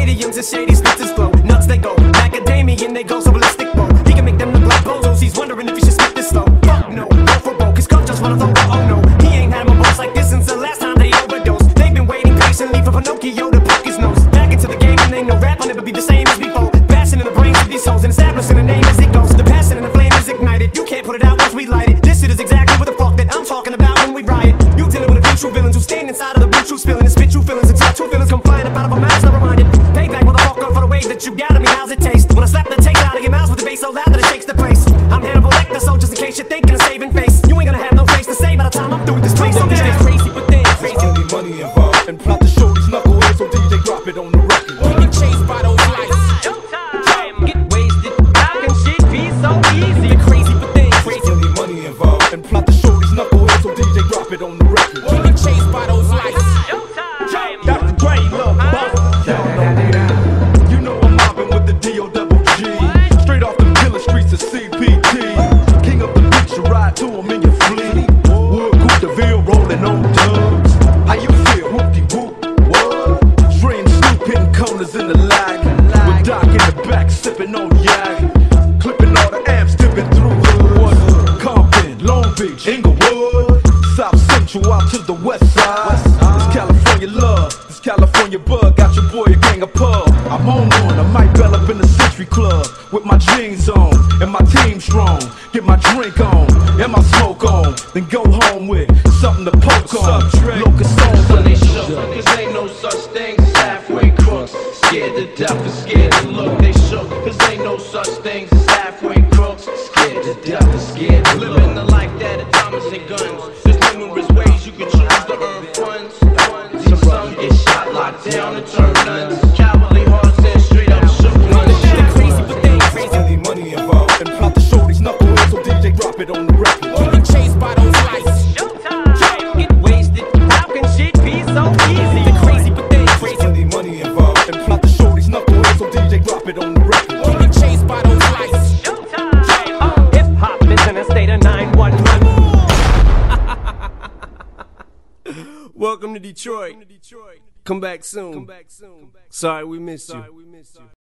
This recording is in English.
stadiums and shady splitters glow. Nuts they go, macadamian they go so ballistic, bro. He can make them look like bozos, he's wondering if he should spit this slow. Fuck no, go for broke, his cuff just wanna throw the oh no. He ain't had a boss like this since the last time they overdosed. They've been waiting patiently for Pinocchio to poke his nose. Back into the game and they know rap will never be the same as before. Bashing in the brains of these hoes and establishing a name as it goes. The passion and the flame is ignited, you can't put it out once we light it. This shit is exactly what the fuck that I'm talking about when we riot. You dealing with a few true villains who stand inside of the boot you spilling and spit you feelings and true feelings come flying up out of our mouths, never mind it. Payback motherfucker for the way that you got at me, how's it taste? When I slap the taste out of your mouth with the bass so loud that it shakes the place. I'm Hannibal Lecter, so just in case you're thinking of saving face, you ain't gonna have no face to say by the time I'm through with this place. So these crazy but things crazy. Only money involved and plot to show these knuckleheads, so DJ drop it on the record. We get chased by those lights. Get wasted, how can shit be so easy? The crazy but things crazy. Only money involved and plot to show these knuckleheads, so DJ drop it on the record. We get chased by those lights. Dr. Dre, love bump. You know I'm mobbing with the D.O.double-G. Straight off the killer streets of CPT. King of the beach, you ride to him in your fleet. Wood, Coupe de Ville, rolling on dubs. How you feel? Whoop-de-whoop, what? Dre and Snoop hitting corners in the lag. With Doc in the back, sipping on yak. Clipping all the amps, dipping through hood. Compton, Long Beach, Inglewood. South Central out to the west side. This California love, this California bug. Got your boy a gang of pub. I'm on one, I might bell up in the Century Club with my jeans on and my team strong. Get my drink on and my smoke on, then go home with something to poke on. Locust on, So they shook, cause ain't no such thing as halfway crooks. Scared to death and scared to look. They shook, cause ain't no such thing as halfway crooks. Scared to death and scared to look. Living the life that of diamonds and guns. There's numerous ways you can choose to earn funds. Some get shot, locked down, and turn nuns. Cowardly hearts and straight up shook ones. Crazy but things crazy. Only money involved and plot to show these knuckleheads, so DJ drop it on the record. We get chased by those lights. Get wasted, how can shit be so easy? The crazy but things crazy. Only money involved and plot to show these knuckleheads, so DJ drop it on the record. We get chased by those lights. Hip-hop is in a state of 911. Welcome to Detroit. Come back soon. Sorry we missed you.